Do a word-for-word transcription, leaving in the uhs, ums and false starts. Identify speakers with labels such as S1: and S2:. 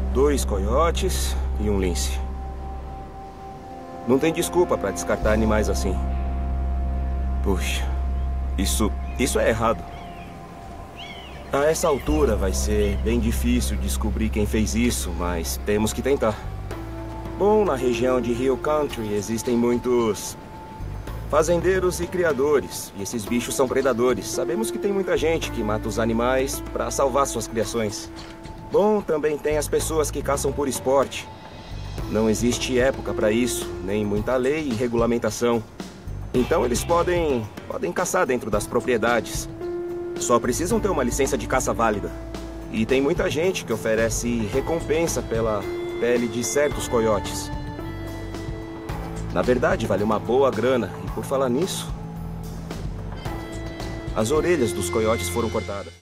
S1: dois coiotes e um lince. Não tem desculpa para descartar animais assim. Puxa, isso, isso é errado. A essa altura vai ser bem difícil descobrir quem fez isso, mas temos que tentar. Bom, na região de Hill Country existem muitos fazendeiros e criadores, e esses bichos são predadores. Sabemos que tem muita gente que mata os animais para salvar suas criações. Bom, também tem as pessoas que caçam por esporte. Não existe época para isso, nem muita lei e regulamentação. Então eles podem, podem caçar dentro das propriedades. Só precisam ter uma licença de caça válida. E tem muita gente que oferece recompensa pela pele de certos coiotes. Na verdade, vale uma boa grana. E por falar nisso, as orelhas dos coiotes foram cortadas.